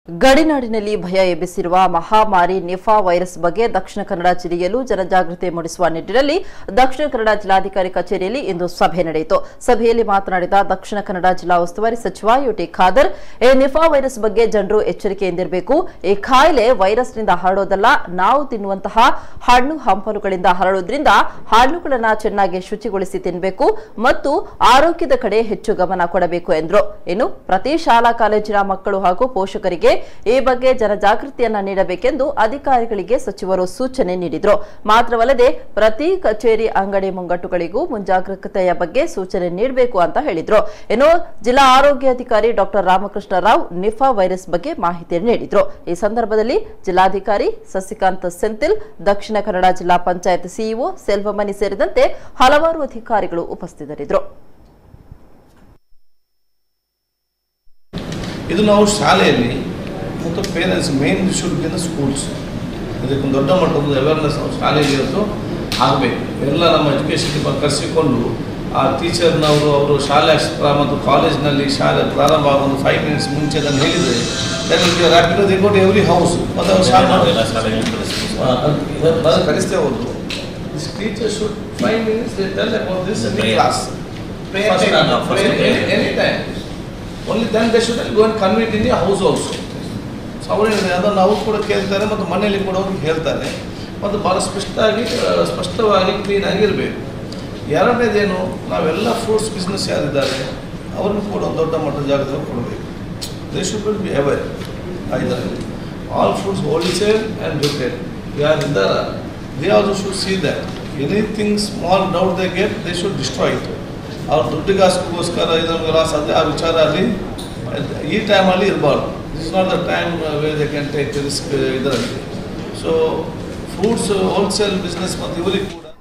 ಗಡಿನಾಡಿನಲ್ಲಿ ಭಯ ಎಬ್ಬಿಸಿರುವ ಮಹಾಮಾರಿ Nipah virus ಬಗ್ಗೆ ದಕ್ಷಿಣ ಕನ್ನಡ ಜಿಲ್ಲೆಯಲ್ಲೂ ಜನಜಾಗೃತಿ ಮೂಡಿಸುವ ನಿಟ್ಟಿನಲ್ಲಿ ದಕ್ಷಿಣ ಕನ್ನಡ ಜಿಲ್ಲಾಧಿಕಾರಿ ಕಚೇರಿಯಲ್ಲಿ ಇಂದು ಸಭೆ ನಡೆಯಿತು. ಸಭೆಯಲ್ಲಿ ಮಾತನಾಡಿದ ದಕ್ಷಿಣ ಕನ್ನಡ ಜಿಲ್ಲಾ ಉಸ್ತುವಾರಿ ಸಚಿವ ಯುಟಿ ಖಾದರ್, ಈ ನಿಫಾ ವೈರಸ್ ಬಗ್ಗೆ ಜನರು ಎಚ್ಚರಿಕೆಯಿಂದಿರಬೇಕು. ಈ ಕಾಯಿಲೆ ವೈರಸ್ನಿಂದ ಹರಡೋದಲ್ಲ, ನಾವು ತಿನ್ನುವಂತಹ ಹಣ್ಣು ಹಂಪಲುಗಳಿಂದ ಹರಡೋದ್ರಿಂದ ಹಣ್ಣುಗಳನ್ನು ಚೆನ್ನಾಗಿ ಶುಚಿಗೊಳಿಸಿ ತಿನ್ನಬೇಕು ಮತ್ತು ಆರೋಗ್ಯದ ಕಡೆ ಹೆಚ್ಚು ಗಮನ ಕೊಡಬೇಕು ಎಂದರು. ಇನ್ನು ಪ್ರತಿ ಶಾಲಾ ಕಾಲೇಜಿನ ಮಕ್ಕಳು ಹಾಗೂ ಪೋಷಕರಿಗೆ ಈ ಬಗ್ಗೆ ಜನಜಾಗೃತಿಯನ್ನ ನೀಡಬೇಕೆಂದು ಅಧಿಕಾರಿಗಳಿಗೆ ಸಚಿವರು ಸೂಚನೆ ನೀಡಿದರು. ಮಾತ್ರವಲ್ಲದೆ ಪ್ರತಿ ಕಚೇರಿ ಅಂಗಡಿ ಮುಂಗಟ್ಟುಗಳಿಗೂ ಮುಂಜಾಗ್ರತೆಯ ಬಗ್ಗೆ ಸೂಚನೆ ನೀಡಬೇಕು ಅಂತ ಹೇಳಿದ್ರು. ಇನ್ನು ಜಿಲ್ಲಾ ಆರೋಗ್ಯಾಧಿಕಾರಿ doctor Ramakrishna Rao Nipah virus ಬಗ್ಗೆ ಮಾಹಿತಿ ನೀಡಿದ್ರು. ಈ ಸಂದರ್ಭದಲ್ಲಿ ಜಿಲ್ಲಾಧಿಕಾರಿ ಸಸಿಕಾಂತ್ ಸೆಂಥಿಲ್, ದಕ್ಷಿಣ ಕನ್ನಡ ಜಿಲ್ಲಾ ಪಂಚಾಯತ್ ಸಿಇಒ ಸೆಲ್ವಮಣಿ ಸೇರಿದಂತೆ ಹಲವಾರು ಅಧಿಕಾರಿಗಳು ಉಪಸ್ಥಿತರಿದ್ದರು. ಇದು ನಾವು ಶಾಲೆಯಲ್ಲಿ ಮತ್ತು parents main should be the schools. ಇದಕ್ಕೆ ದೊಡ್ಡ ಮಟ್ಟದ ಅವೇರ್ನೆಸ್ ನಾವು ಶಾಲೆಯಲ್ಲಿ ಇವತ್ತು ಆಗಬೇಕು. ಎಲ್ಲ ನಮ್ಮ ಎಜುಕೇಷನ್ ಕರೆಸಿಕೊಂಡು ಆ ಟೀಚರ್ನವರು ಅವರು ಶಾಲೆ ಮತ್ತು ಕಾಲೇಜ್ನಲ್ಲಿ ಶಾಲೆ ಪ್ರಾರಂಭ ಆಗೋದು 5 minutes ಮುಂಚೆ ಅದನ್ನು ಹೇಳಿದರೆ rapid they go to every house ಮತ್ತು ಅವರು ಕಲಿಸ್ತೇ ಹೋದ್ರು. This teacher should 5 minutes they tell about this in the class. Any time. Only then they should go and convey it in the house also. So ಅವರೇನಿದೆ ಅದನ್ನು ಅವರು ಕೂಡ ಕೇಳ್ತಾರೆ ಮತ್ತು ಮನೆಯಲ್ಲಿ ಕೂಡ ಅವ್ರಿಗೆ ಹೇಳ್ತಾರೆ ಮತ್ತು ಭಾಳ ಸ್ಪಷ್ಟವಾಗಿ ಕ್ಲೀನಾಗಿರಬೇಕು. ಎರಡನೇದೇನು, ನಾವೆಲ್ಲ ಫ್ರೂಟ್ಸ್ ಬಿಸ್ನೆಸ್ ಯಾರಿದ್ದಾರೆ ಅವ್ರನ್ನೂ ಕೂಡ ಒಂದು ದೊಡ್ಡ ಮಟ್ಟದ ಜಾಗದಲ್ಲಿ ಕೊಡಬೇಕು. ದೇ ಶುಡ್ ಬಿ ಅವೇರ್ ಇದರಲ್ಲಿ all fruits wholesale and retail ಯಾರಿದ್ದಾರೆ they also should see that anything small doubt they get they should destroy it. ಅವ್ರ ದುಡ್ಡಿಗಾಸ್ಕೋಸ್ಕರ ಇದನ್ನು ಲಾಸ್ ಆದರೆ ಆ ವಿಚಾರ ಅಲ್ಲಿ ಈ ಟೈಮಲ್ಲಿ ಇರಬಾರ್ದು. This is not the time where they can take risk ಇದರಲ್ಲಿ. ಸೊ ಫ್ರೂಟ್ಸ್ ಹೋಲ್ಸೇಲ್ ಬಿಸ್ನೆಸ್ ಮತ್ತು ಇವರಿಗೆ ಕೂಡ